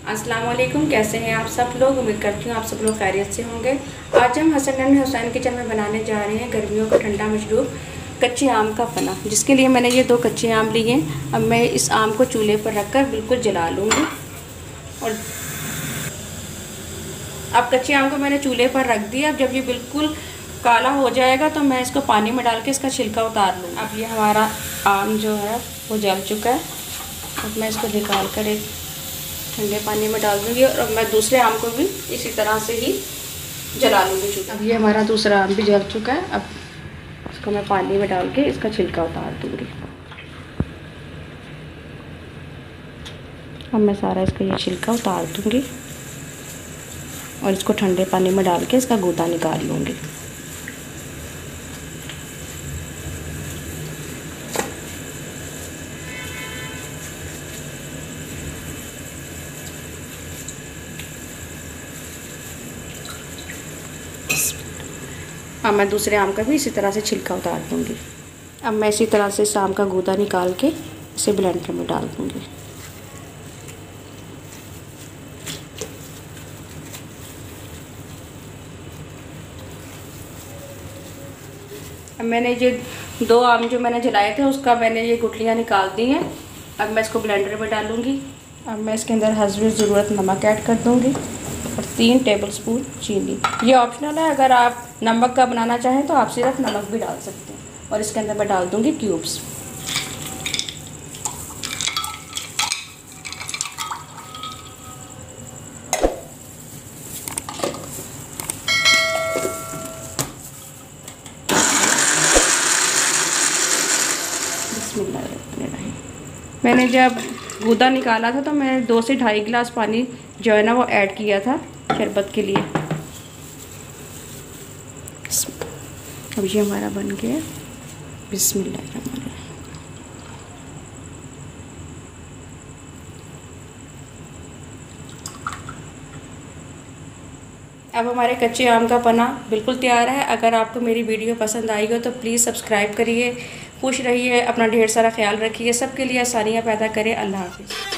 अस्सलाम वालेकुम। कैसे हैं आप सब लोग? उम्मीद करती हूँ आप सब लोग खैरियत से होंगे। आज हम हसन एंड हुसैन किचन में बनाने जा रहे हैं गर्मियों का ठंडा मशरूब कच्चे आम का पना, जिसके लिए मैंने ये 2 कच्चे आम लिए हैं। अब मैं इस आम को चूल्हे पर रखकर बिल्कुल जला लूँगी। और अब कच्चे आम को मैंने चूल्हे पर रख दिया। अब जब ये बिल्कुल काला हो जाएगा तो मैं इसको पानी में डाल के इसका छिलका उतार लूँगी। अब ये हमारा आम जो है वो जल चुका है। अब मैं इसको निकाल कर एक ठंडे पानी में डाल दूँगी और अब मैं दूसरे आम को भी इसी तरह से ही जला लूँगी। अब ये हमारा दूसरा आम भी जल चुका है। अब इसको मैं पानी में डाल के इसका छिलका उतार दूँगी। अब मैं सारा इसका ये छिलका उतार दूँगी और इसको ठंडे पानी में डाल के इसका गूदा निकाल लूँगी। अब मैं दूसरे आम का भी इसी तरह से छिलका उतार दूँगी। अब मैं इसी तरह से इस आम का गूदा निकाल के इसे ब्लेंडर में डाल दूँगी। अब मैंने ये 2 आम जो मैंने जलाए थे उसका मैंने ये गुठलियाँ निकाल दी हैं। अब मैं इसको ब्लेंडर में डालूँगी। अब मैं इसके अंदर हस्बे ज़रूरत नमक ऐड कर दूँगी और 3 टेबलस्पून चीनी। ये ऑप्शनल है, अगर आप नमक का बनाना चाहें तो आप सिर्फ नमक भी डाल सकते हैं। और इसके अंदर मैं डाल दूँगी क्यूब्स। मैंने जब गूदा निकाला था तो मैंने 2 से 2.5 गिलास पानी जो है ना वो ऐड किया था शरबत के लिए। अब ये हमारा बन गया। बिस्मिल्लाहिर्रहमानिर्रहीम। अब हमारे कच्चे आम का पना बिल्कुल तैयार है। अगर आपको मेरी वीडियो पसंद आई हो तो प्लीज़ सब्सक्राइब करिए। खुश रहिए, अपना ढेर सारा ख्याल रखिए, सबके लिए आसानियाँ पैदा करें। अल्लाह हाफ़िज़।